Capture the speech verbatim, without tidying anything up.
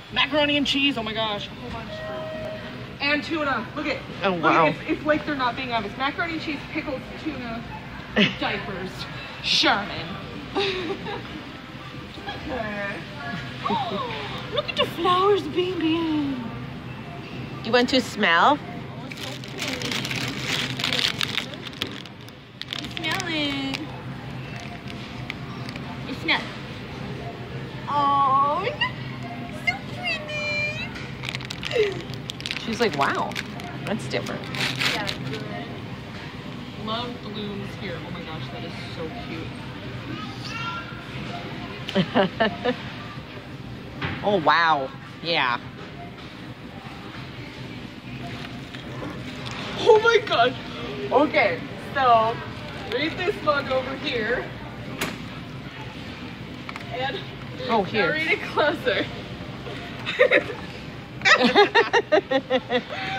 Macaroni and cheese. Oh my gosh. A whole bunch. And tuna. Look at. Oh look wow. At, it's, it's like they're not being honest. Macaroni and cheese, pickles, tuna, diapers, Charmin. Look at the flowers, baby. You want to smell? Smell it. You smell. Oh, so pretty. She's like, wow, that's different. Yeah, good. Love blooms here. Oh my gosh, that is so cute. Oh wow, yeah. Oh my gosh. Okay, so read this mug over here. And Oh, here. now read it closer.